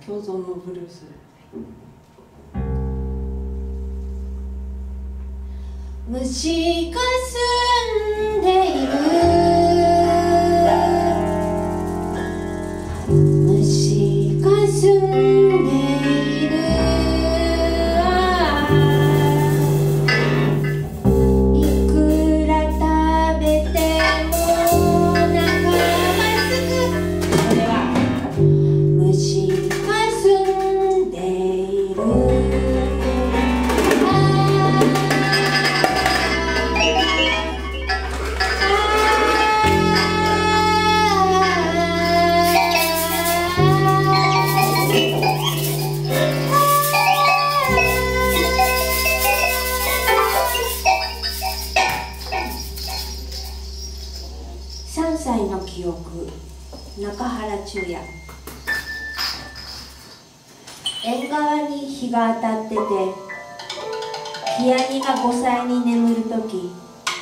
共存のブルース。 虫が住んでいる、虫が住んでいる、いくら食べてもお腹がすく。これは虫が住んでいる。3歳の記憶、中原中也。縁側に日が当たってて、キヤニが5歳に眠るとき、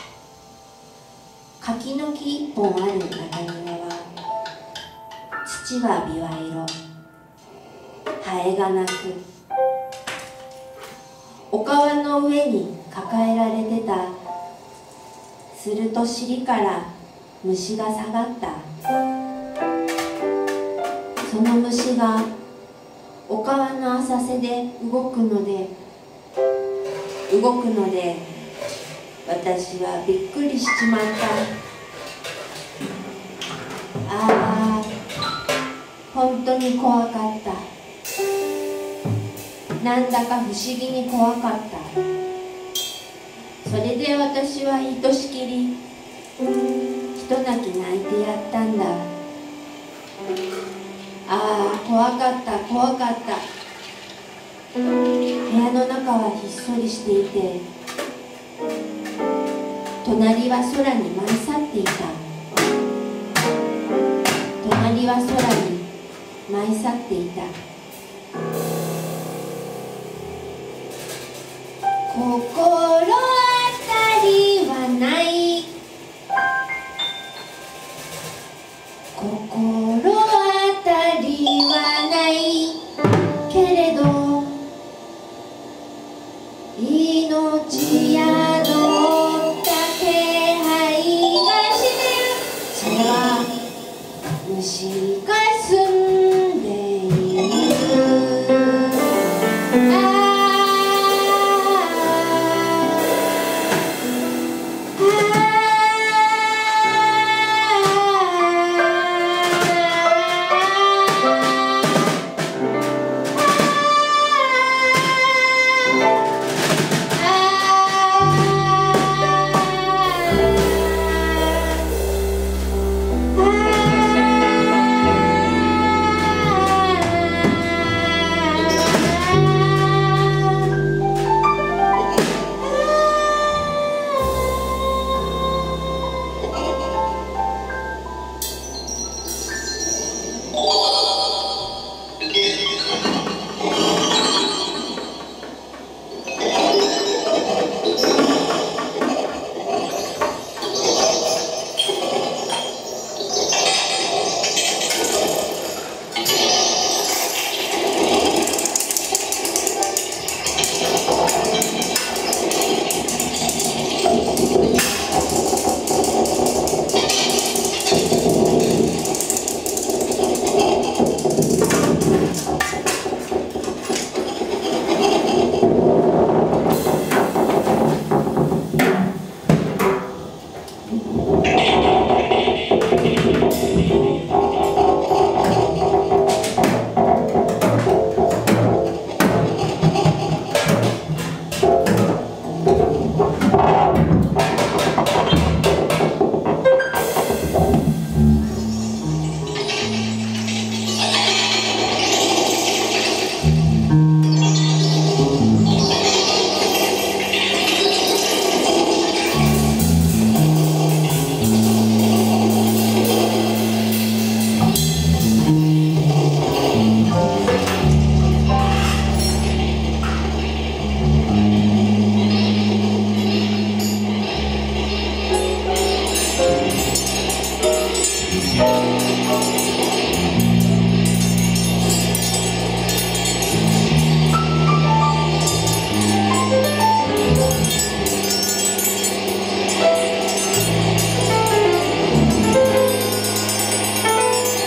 柿の木1本ある中庭は、土は琵琶色、ハエが鳴く。お川の上に抱えられてた。すると尻から虫が下がった。その虫がお川の浅瀬で動くので私はびっくりしちまった。ああ、本当に怖かった。なんだか不思議に怖かった。それで私はひとしきりひと泣き泣いてやったんだ。ああ、怖かった怖かった。部屋の中はひっそりしていて、隣は空に舞い去っていた。隣は空に舞い去っていた。心当たりはない、心当たりはないけれど、命宿った気配がしてる。それは虫が住んでいる。ああ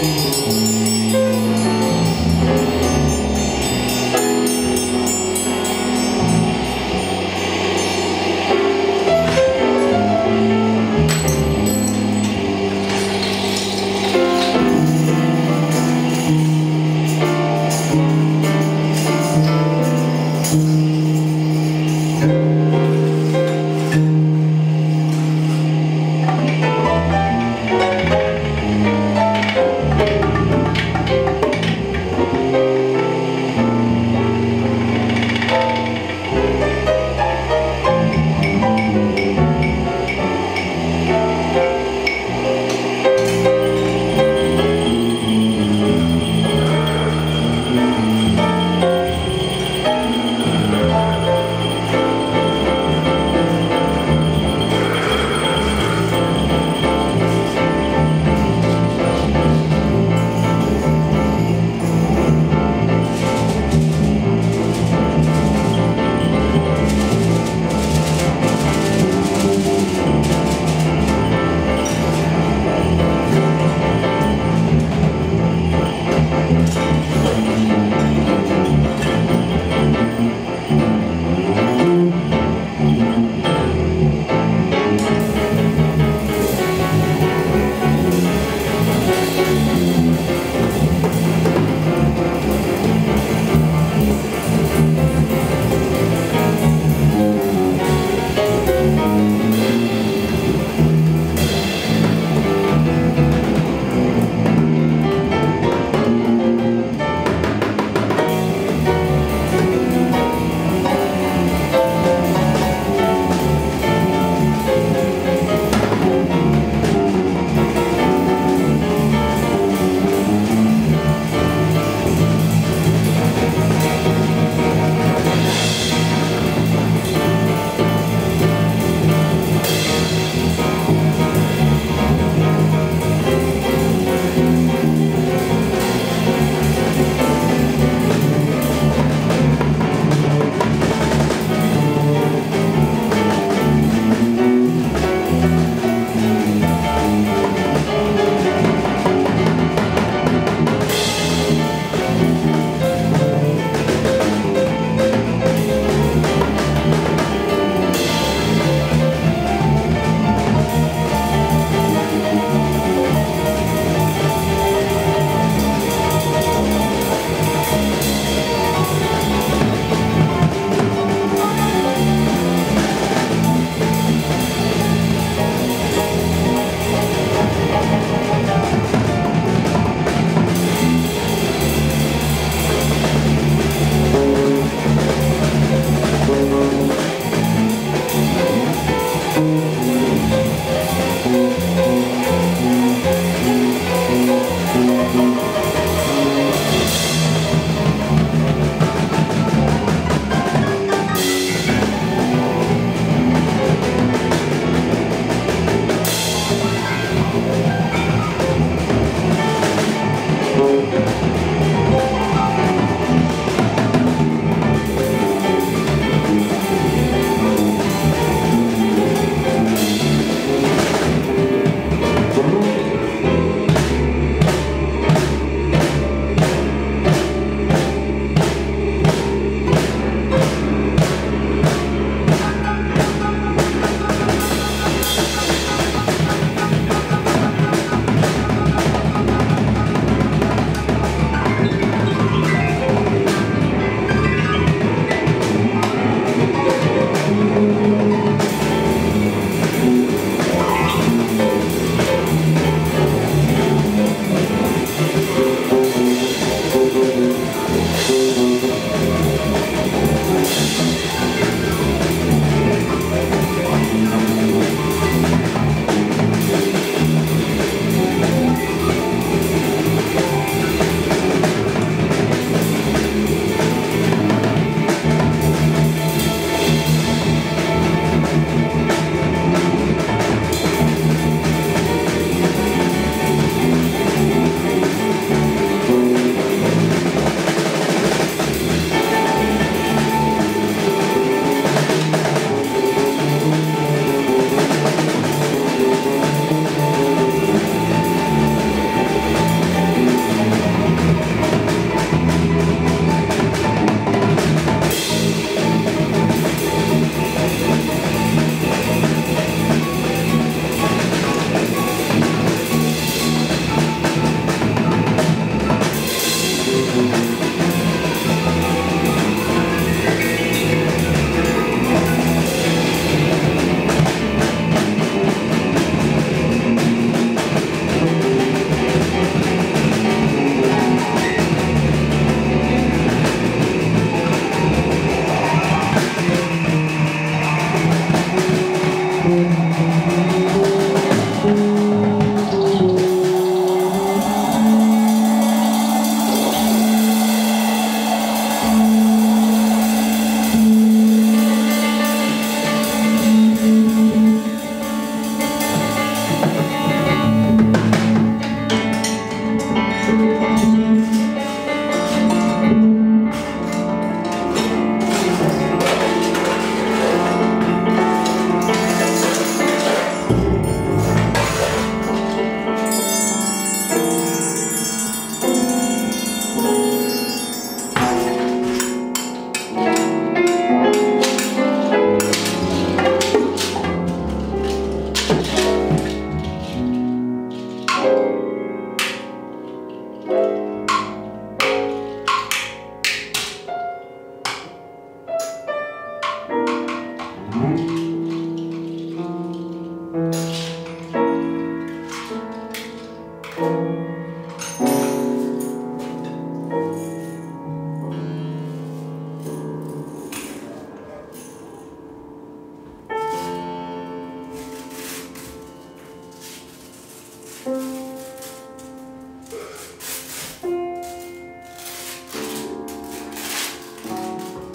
「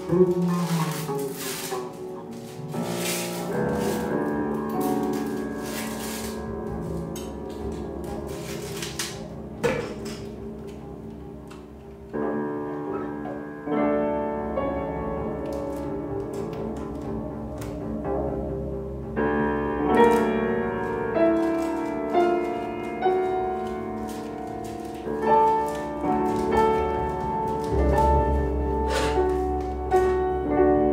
「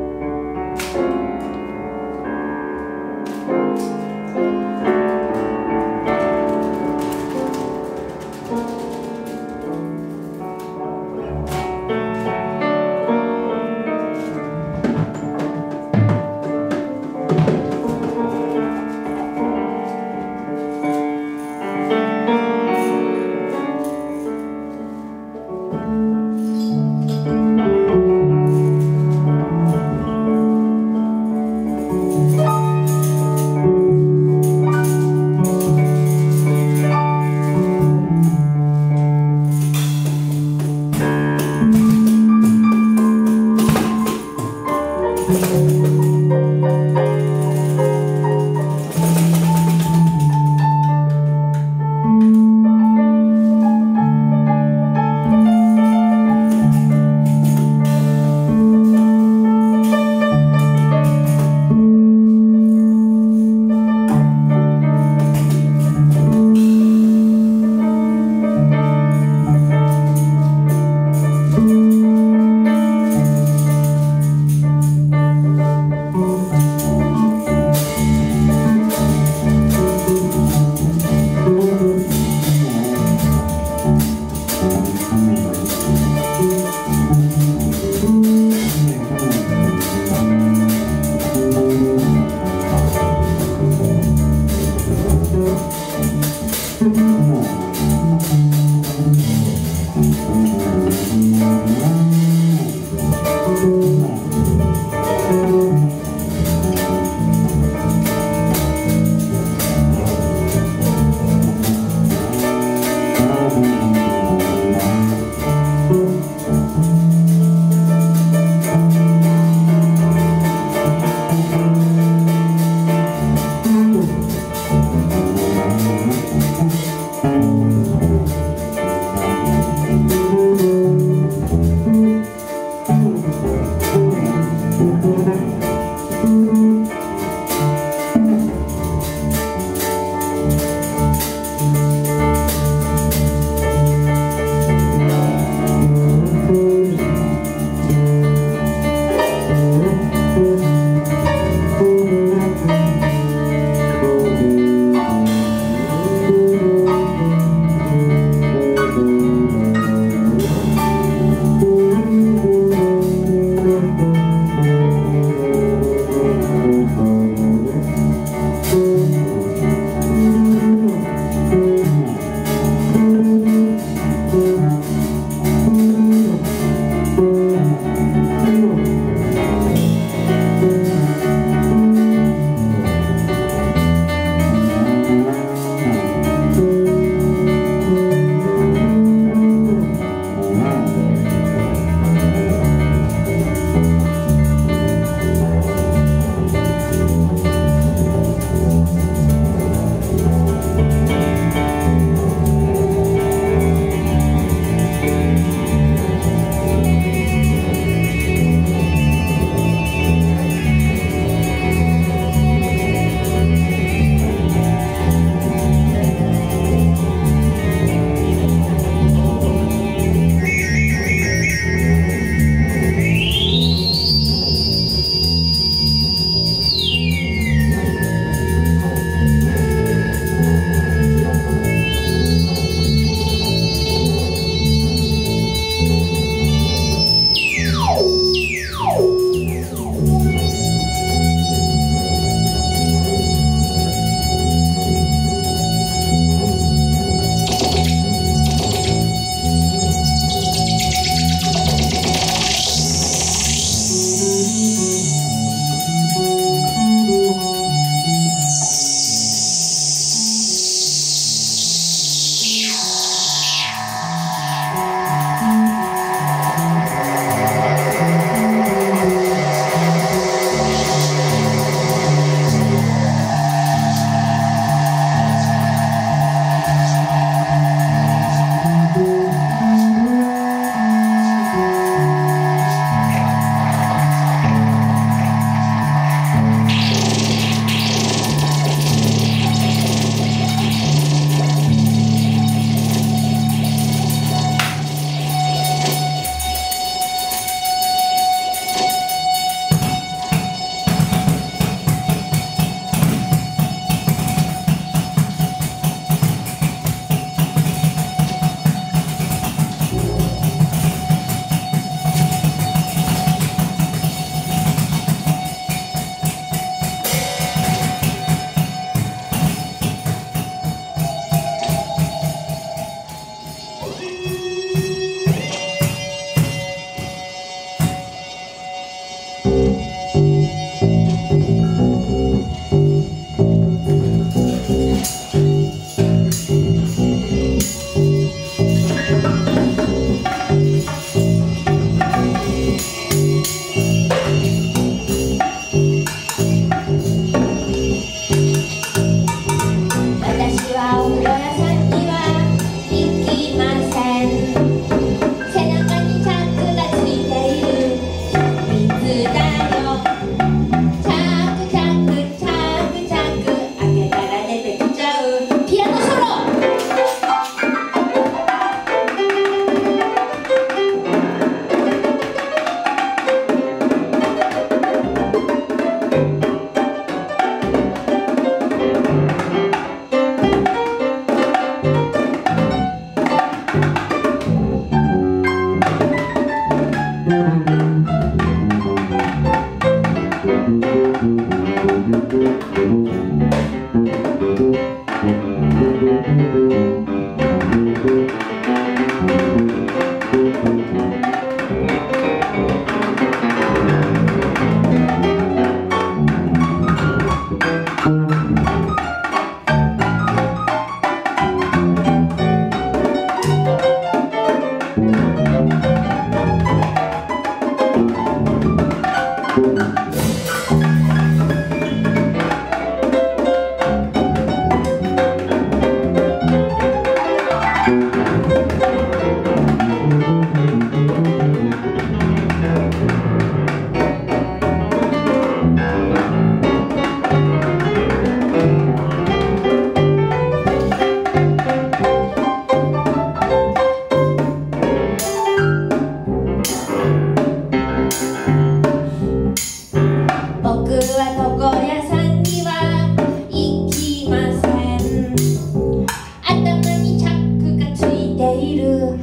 僕は床屋さんには行きません。頭にチャックがついている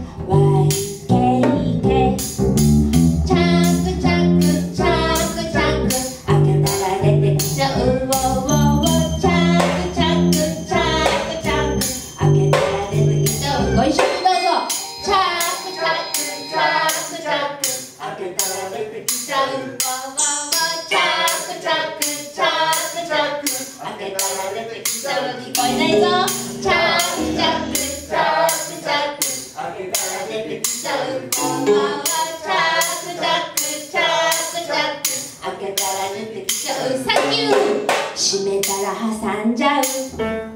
YKK チャックチャックチャックチャック開けたら出てきちゃう。チャックチャックチャックチャック開けたら出てきちゃう。ご一緒にどうぞ。チャックチャックチャックチャック開けたら出てきちゃう。聞こえないぞ。チャックチャックチャックチャック開けたら出てきちゃう。チャックチャックチャックチャックチャック開けたら出てきちゃう。サンキュー。閉めたら挟んじゃう。